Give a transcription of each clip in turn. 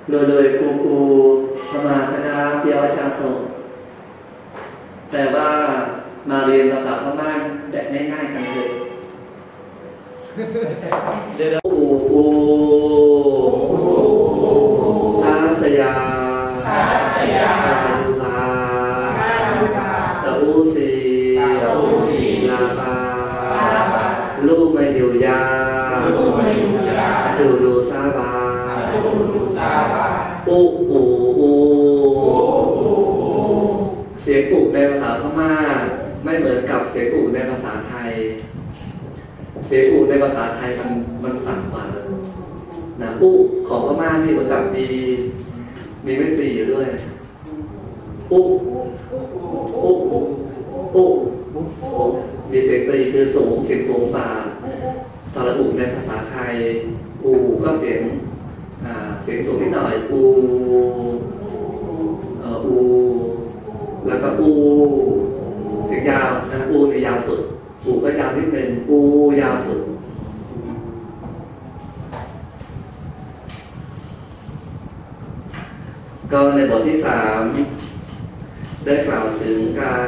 เลยกูธรรมาสนาเปียวชาโซแปลว่ามาเรียนภาษาพม่าแบบง่ายๆกันเลยเดี๋ยวอูซาสยาดูลาตะอูซีลาบาลูกมาอยู่ยาดูซาบาอูเสียงอูในภาษาพม่าไม่เหมือนกับเสียงอูในภาษาไทยเสียงอูในภาษาไทยมันต่ำกว่านะอูของพม่านี่เหมือนกับมีไม่ตรีอยู่ด้วยอูมีเสียงตรีคือสูงเสียงสูงกว่าสระอูในภาษาไทยอูก็เสียงสูงนิดหน่อยอูแล้วก็อูเสียงยาวนะอูในยาวสุดอูก็ยาวนิดนึงอูยาวสุดก็ในบทที่3ได้กล่าวถึงการ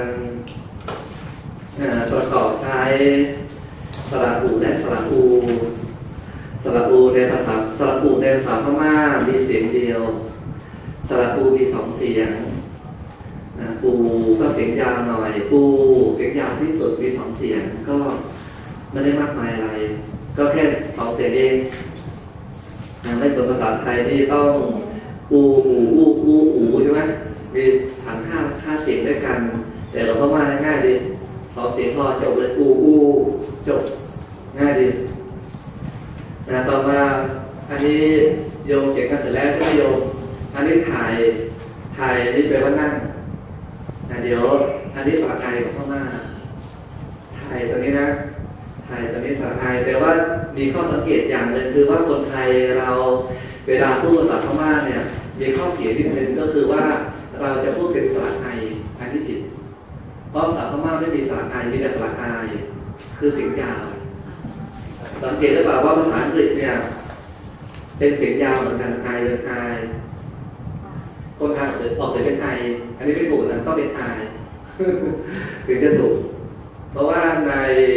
ประกอบใช้สระอูและสระอูในภาษาสระอูในภาษาพม่ามีเสียงเดียวสระอูมี2เสียงปูก็เสียงยาวหน่อยปูเสียงยาวที่สุดมี2เสียงก็ไม่ได้มากมายอะไรก็แค่2เสียงเองไม่เหมือนภาษาไทยนี่ต้องอูใช่ไหมมีฐาน5เสียงด้วยกันแต่เราพม่าง่ายดี2เสียงพอจบเลยอูจบง่ายดีต่อมาอันนี้โยมเขียนกันเสร็จแล้วใช่ไหมโยมอันนี้ถ่ายนี่แปลว่านั่งเดี๋ยวอันนี้สระไอของพม่าถ่ายตัวนี้นะถ่ายตัวนี้สระไอแต่ว่ามีข้อสังเกตอย่างหนึ่งคือว่าคนไทยเราเวลาพูดภาษาพม่าเนี่ยมีข้อเสียนิดนึงก็คือว่าเราจะพูดเป็นสระไออันที่ผิดเพราะภาษาพม่าไม่มีสระไอมีแต่สระไอคือเสียงยาวสังเกตได้ป่าวว่าภาษาอังกฤษเนี่ยเป็นเสียงยาวเหมือนกันไอเลยไอคนไทยออกเสียงเป็นไออันนี้ไม่ถูกนะต้องเป็นไอถึงจะถูกเพราะว่าใน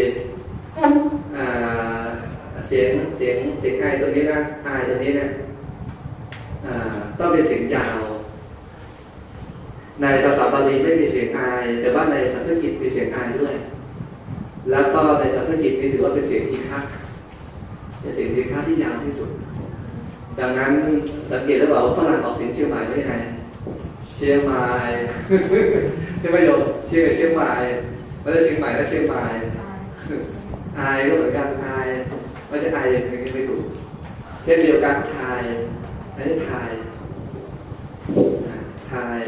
เสียงไอตัวนี้นะไอตัวนี้เนี่ยต้องเป็นเสียงยาวในภาษาบาลีไม่มีเสียงไอแต่ว่าในสันสกฤตมีเสียงไอด้วยแล้วก็ในสันสกฤตนี่ถือว่าเป็นเสียงทีฆะเป็นเสียงทีฆะที่ยาวที่สุดดังนั้นสังเกตได้ว่าฝรั่งออกเสียงเชียงใหม่ได้ไงเชียงใหม่ใช่ไหมโยมเชียงใหม่ไม่ได้เชียงใหม่และเชียงใหม่ไอก็เหมือนกันไอไม่ใช่ไออย่างนี้ไม่ถูกเช่นเดียวกันไทยไม่ใช่ไทยไทย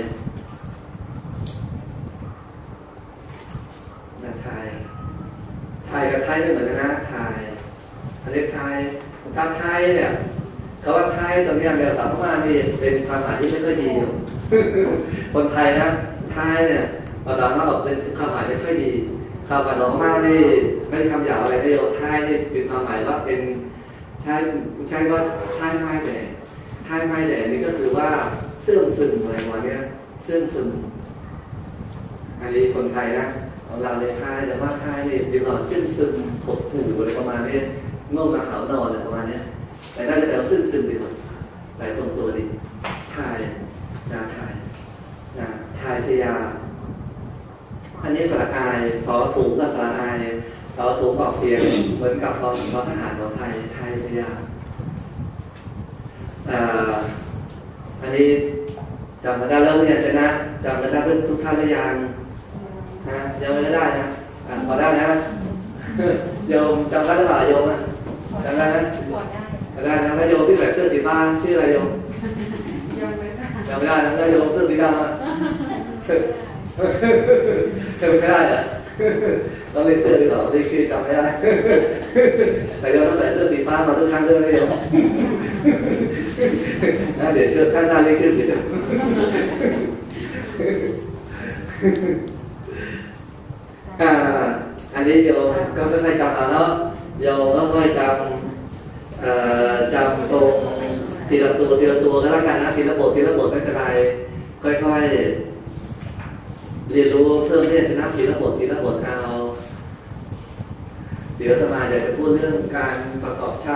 กับไทยไม่เหมือนกันนะไทยอันนี้ไทยถ้าไทยเนี่ยคำว่าไทยตรงนี้ในภาษาพม่านี่เป็นความหมายที่ไม่ค่อยดีอยู่คนไทยนะไทยเนี่ยภาษาพม่าบอกเป็นความหมายไม่ค่อยดีคำหมายของพม่านี่ไม่คำหยาบอะไรเลยไทยนี่เป็นความหมายว่าเป็นใช่ว่าไทยไม่แดดนี่ก็คือว่าเสื่อมซึมอะไรประมาณนี้เสื่อมซึมอันนี้คนไทยนะของเราเลยไทยแต่ว่าไทยนี่เป็นความเสื่อมซึมหดหู่อะไรประมาณนี้โง่มาขาวนอนอะไรประมาณนี้แต่น่าจะแปลว่าซึมดีกว่าแปลตรงตัวดีไทยไทยเสียอันนี้สระอายขอถุงกับสระอายขอถุงออกเสียงเหมือนกับทหารของไทยเสียอันนี้จำมาได้แล้วเนี่ยชนะจำมาได้ทุกท่านหรือยังยังไม่ได้นะพอได้นะโยมจำได้หรือเปล่าโยมจำได้ไหมได้นะแล้วโยมที่ใส่เสื้อสีฟ้าชื่ออะไรโยมจำไม่ได้นะแล้วโยมเสื้อสีดำเคยไม่ได้อะต้องเรียกเสื้อดีกว่าเรียกชื่อจำไม่ได้แต่โยมต้องใส่เสื้อสีฟ้ามาทุกครั้งด้วยนะโยมนะเดี๋ยวเชื่อข้างหน้าเรียกชื่อผิดอันนี้โยมก็ค่อยๆจำเอาเนาะโยมก็ค่อยจำตรงทีละตัวทีละตัวก็แล้วกันนะทีละบททีละบทไม่เป็นไรค่อยๆเรียนรู้เพิ่มเรียนชนะทีละบททีละบทเอาเดี๋ยวจะมาเดี๋ยวจะพูดเรื่องการประกอบใช้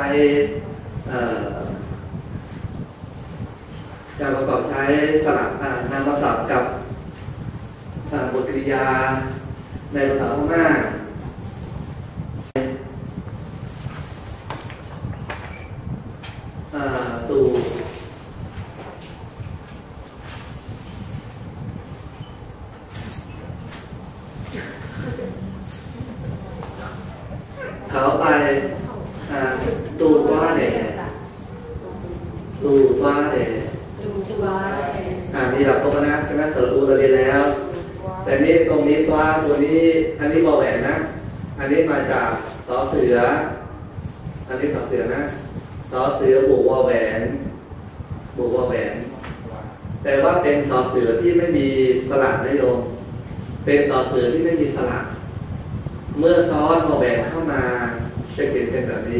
การประกอบใช้สระนามศัพท์กับบทกริยาในภาษาพม่าตูเขาไปตูตัวเด็ตูตัวเด็มีหลักตรงนะใช่ไหมสระอูเราเรียนแล้วแต่นี้ตรงนี้ตัวนี้อันนี้วอแหวนนะอันนี้มาจากสอเสืออันนี้สอเสือนะสอเสือบวกวอแหวนบวกวอแหวนแต่ว่าเป็นสอเสือที่ไม่มีสระนะโยมเป็นสอเสือที่ไม่มีสระเมื่อซ้อนวอแหวนเข้ามาจะเขียนเป็นแบบนี้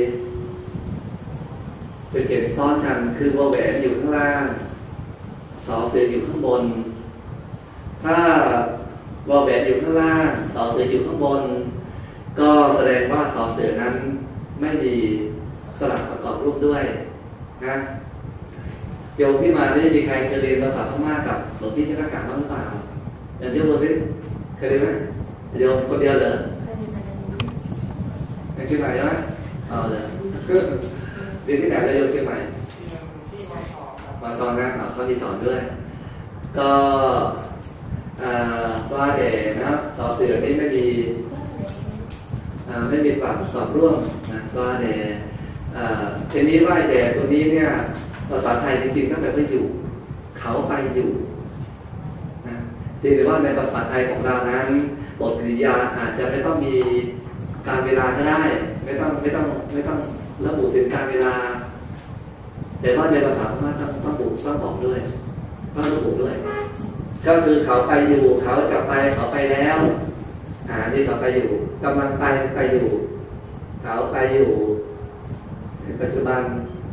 จะเขียนซ้อนกันคือวอแหวนอยู่ข้างล่างสอเสืออยู่ข้างบนถ้าวอแหวนอยู่ข้างล่างสอเสืออยู่ข้างบนก็แสดงว่าสอเสือนั้นไม่มีสระประกอบรูปด้วยนะโยมที่มานี่มีใครเคยเรียนภาษาพม่ากับหลวงพี่ชนะกาบ้างหรือเปล่าอย่างที่บอกสิเคยเรียนไหมโยมคนเดียวเหรอในเชียงใหม่ใช่ไหมเหรอเรียนที่ไหนเลยโยมเชียงใหม่มาตอนนั้นเขามีสอนด้วยก็ตัวเด่นะสอเสือนี่ไม่มีสระประกอบร่วมนะตัวเด่ทีนี้ว่าเด่ตัวนี้เนี่ยภาษาไทยจริงๆก็แปลว่าอยู่เขาไปอยู่นะทีนี้ว่าในภาษาไทยของเรานั้นบทกริยาอาจจะไม่ต้องมีการเวลาก็ได้ไม่ต้องระบุถึงการเวลาแต่ว่าในภาษาพม่าต้องบอกด้วยต้องระบุด้วยก็คือเขาไปอยู่เขาจะไปเขาไปแล้วนี่เขาไปอยู่กำลังไปอยู่เขาไปอยู่ในปัจจุบัน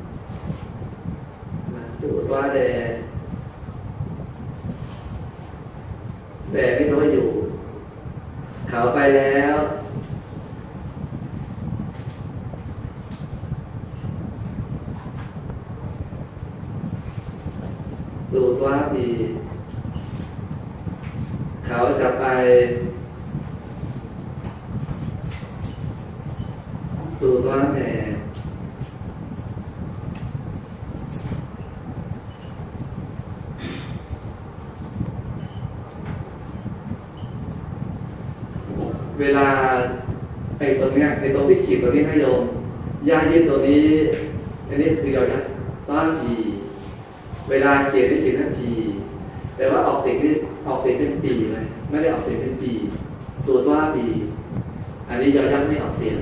ตัวเดนี่แปลว่าอยู่เขาไปแล้วตัวปีเขาจะไปตัวแม่เวลาไอ้ตรงเนี้ยไอ้ตรงที่ขีดตัวนี้นะโยมย่ายืดตัวนี้อันนี้คือยอยักษ์ต้านผีเวลาเขียนได้เขียนทั้งปีแต่ว่าออกเสียงเป็นปีเลยไม่ได้ออกเสียงเป็นปีตัวปีอันนี้ยอยักษ์ไม่ออกเสียง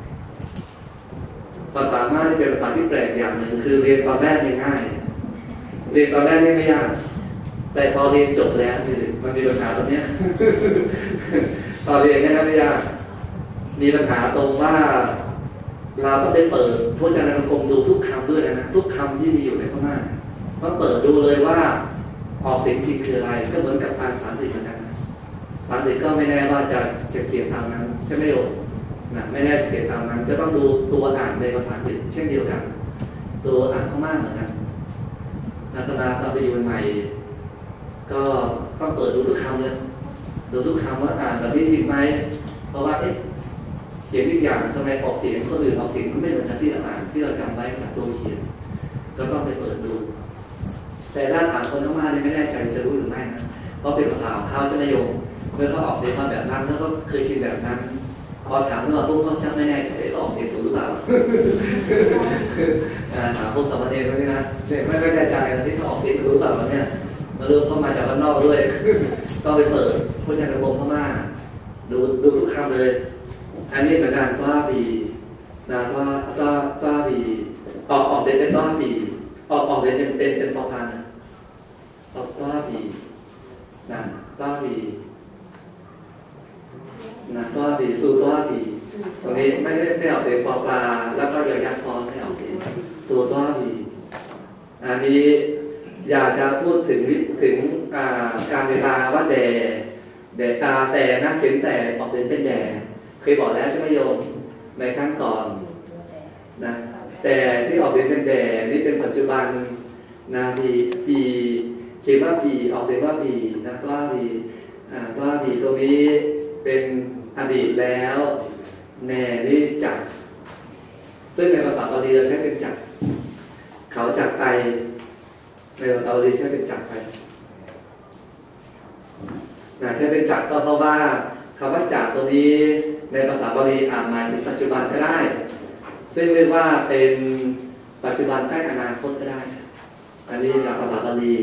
ภาษาพม่าที่เป็นภาษาที่แปลกอย่างหนึ่งคือเรียนตอนแรกง่ายเรียนตอนแรกไม่ยากแต่พอเรียนจบแล้วมันมีปัญหาตรงนี้ ตอนเรียนไม่ยากมีปัญหาตรงว่าเราต้องไปเปิดพจนานุกรมดูทุกคำด้วยนะทุกคำที่มีอยู่ในพม่าต้องเปิดดูเลยว่าออกเสียงผิดคืออะไรก็เหมือนกับอ่านภาษาอังกฤษเหมือนกันภาษาอังกฤษก็ไม่แน่ว่าจะเขียนตามนั้นใช่ไหมโยมนะไม่แน่จะเขียนตามนั้นจะต้องดูตัวอ่านในภาษาอังกฤษเช่นเดียวกันตัวอ่านพม่าเหมือนกันอาตมาตอนไปอยู่ใหม่ก็ต้องเปิดดูทุกคำเลยดูทุกคำว่าอ่านแบบนี้จริงไหมเพราะว่าเขียนอีกอย่างทำไมออกเสียงคนอื่นออกเสียงมันไม่เหมือนกับที่เราอ่านที่เราจำไว้จากตัวเขียนก็ต้องไปเปิดดูแต่ถ้าถามคนพม่าเนี่ยไม่แน่ใจจะรู้หรือไม่นะเพราะเป็นภาษาของเขาใช่ไหมโยมเมื่อเขาออกเสียงมาแบบนั้นแล้วก็เคยชินแบบนั้นพอถามว่าพวกเขาจำไม่แน่ใจออกเสียงถูกหรือเปล่า ถามพวกสามเณรพวกนี้นะไม่ค่อยแน่ใจที่เขาออกเสียงถูกหรือเปล่าเนี่ยมาเริ่มเข้ามาจากบ้านนอกด้วย ต้องไปเปิดพจนานุกรมพม่าดูทุกคำเลยอันนี้เหมือนกันตัวปีนะตัวปีออกเสียงเป็นตัวปีออกเสียงเป็นปอพานนะออกตัวปีนะตัวปีนะตัวปีตัวปีตรงนี้ไม่ออกเสียงปอปลาแล้วก็ยอยักษ์ซ้อนไม่ออกเสียงตัวปีอันนี้อยากจะพูดถึงการเวลาว่าแด่แต่นะเขียนแต่ออกเสียงเป็นแด่เคยบอกแล้วใช่ไหมโยมในครั้งก่อนนะแต่ที่ออกเสียงเป็นแด่นี่เป็นปัจจุบันนะปีเขียนว่าปีออกเสียงว่าปีนะตัวปีตรงนี้เป็นอดีตแล้วแน่นี่จักซึ่งในภาษาบาลีเราใช้เป็นจักเขาจักไปในภาษาบาลีใช้เป็นจักไปใช้เป็นจักก็เพราะว่าคำว่าจักตัวนี้ในภาษาบาลีอ่านหมายถึงปัจจุบันก็ได้ซึ่งเรียกว่าเป็นปัจจุบันใกล้อนาคตก็ได้อันนี้ในภาษาบาลี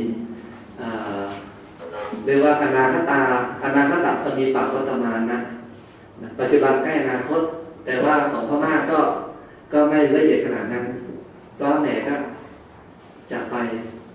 เรียกว่าอนาคตสมีปะวัตมานะปัจจุบันใกล้อนาคตแต่ว่าของพม่าก็ไม่ละเอียดขนาดนั้นตอนไหนก็จากไป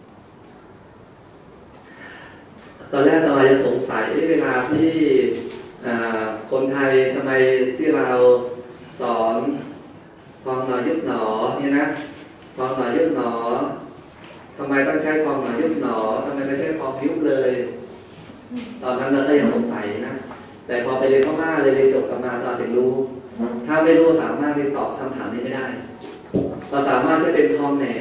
ตอนแรกเราจะสงสัยเวลาที่คนไทยทำไมที่เราสอนพองหนอยุบหนอเนี่ยนะพองหนอยุบหนอทำไมต้องใช้พองหนอยุบหนอทำไมไม่ใช่พองยุบเลยตอนนั้นเราก็ยังสงสัยนะแต่พอไปเรียนพม่าเรียนจบกลับมาเราถึงรู้ถ้าไม่รู้สามารถที่ตอบคำถามนี้ไม่ได้เราสามารถใช้เป็นพองแหน่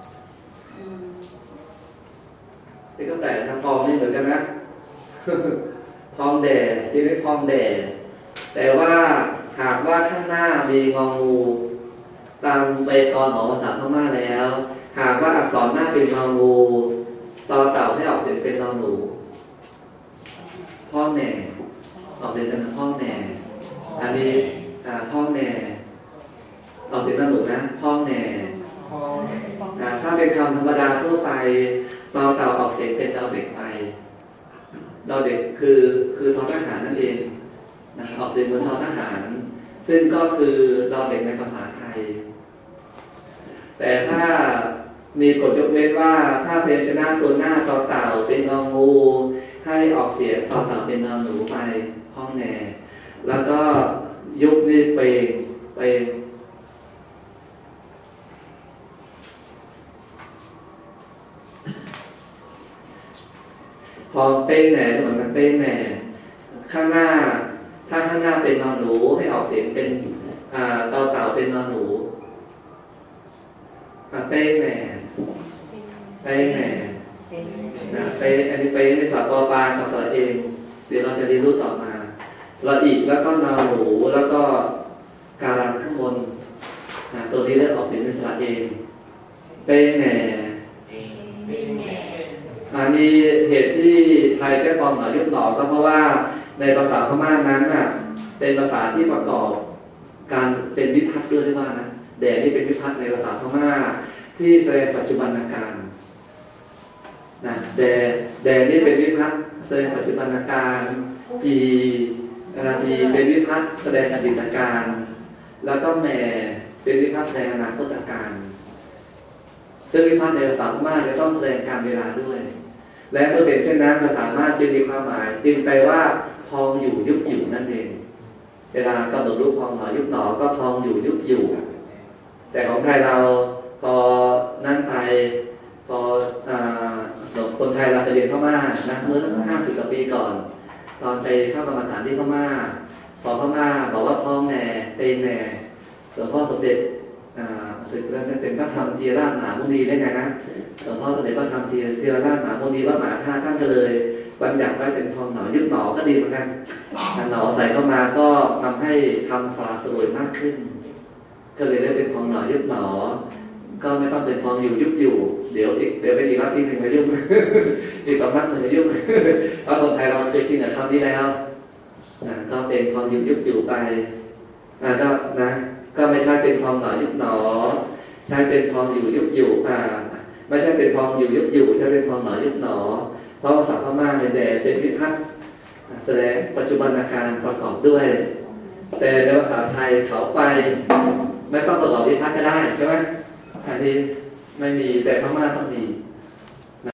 นี่ก็แปลกนะพองนี่เหมือนกันนะพองแด่ที่ไม่พองแด่แต่ว่าหากว่าข้างหน้ามีงองูตามไวยากรณ์ของภาษาพม่าแล้วหากว่าอักษรหน้าเป็นงองูต่อเต่าให้ออกเสียงเป็นนอหนูพองแหน่ออกเสียงเป็นพองแหน่อันนี้พองแหน่ออกเสียงนอหนูนะพองแหน่ถ้าเป็นคำธรรมดาทั่วไปต่อเต่าออกเสียงเป็นดอเด็กไปดอเด็กคือทอทหารนั่นเองนะออกเสียงเหมือนทอทหารซึ่งก็คือดอเด็กในภาษาไทยแต่ถ้ามีกฎยกเว้นว่าถ้าพยัญชนะตัวหน้าต่อเต่าเป็นงองูให้ออกเสียงต่อเต่าเป็นนอหนูไปห้องแหน่แล้วก็ยุบนี่ไปพอเป็นแหน่เหมือนกันเป็นแหน่ข้างหน้าถ้าข้างหน้าเป็นนอหนูให้ออกเสียงเป็นต่อเต่าเป็นนอหนูเป็นแหน่เป็นแหน่เป็นอันนี้เป็นในสระปอปลากับสระเองเดี๋ยวเราจะเรียนรู้ต่อมาสระอีกแล้วก็นอหนูแล้วก็การันข้างบนตัวนี้เรียกออกเสียงเป็นสระเองเป็นแหน่อันนี้เหตุที่ไทยใช้ความหน่อยุบหน่อก็เพราะว่าในภาษาพม่านั้นเป็นภาษาที่ประกอบการเป็นวิภัตติด้วยที่ว่านะแด่นี่เป็นวิภัตติในภาษาพม่าที่แสดงปัจจุบันการนะแด่นี่เป็นวิภัตติแสดงปัจจุบันการปีนาทีเป็นวิภัตติแสดงอดีตการแล้วก็แหม่เป็นวิภัตติแสดงอนาคตการซึ่งวิภัตติในภาษาพม่าจะต้องแสดงการเวลาด้วยและเมื่อเป็นเช่นนั้นภาษาพม่าจึงมีความหมายจึงแปลว่าพองอยู่ยุบอยู่นั่นเองเวลากำหนดรูปพองหนอยุบหนอก็พองอยู่ยุบอยู่แต่ของไทยเราพอนั่นไปพอคนไทยเราไปเรียนพม่านะเมื่อ50 กว่าปีก่อนตอนไปเข้ากรรมฐานที่พม่าพอพม่าบอกว่าพองแหน่เป็นแหน่หลวงพ่อสมเด็จสึกแล้วเป็นพระธรรมเทียราชมหามุนีได้ไงนะหลวงพ่อสมเด็จพระธรรมเทียราชมหามุนีวัดมหาธาตุท่านก็เลยบัญญัติไว้เป็นพองหนอยุบหนอก็ดีเหมือนกันหนอใส่เข้ามาก็ทำให้คำสละสลวยมากขึ้นก็เลยได้เป็นพองหนอยุบหนอก็ไม่ต้องเป็นพองอยู่ยุบอยู่เดี๋ยวเป็นอีกลัทธิหนึ่งก็ยุบ อีกสำนักหนึ่งก็ยุบ เพราะคนไทยเราเคยชินกับคำนี้แล้วก็เป็นพองยุบอยู่ไปก็นะก็ไม่ใช่เป็นพองหนอยุบหนอใช้เป็นพองอยู่ยุบอยู่ไม่ใช่เป็นพองอยู่ยุบอยู่ใช้เป็นพองหนอยุบหนอเพราะภาษาพม่าในแดดเป็นวิภัตติแสดงปัจจุบันการประกอบด้วยแต่ในภาษาไทยเขาไปไม่ต้องประกอบวิภัตติก็ได้ใช่ไหมอันนี้ไม่มีแต่พม่าต้องมี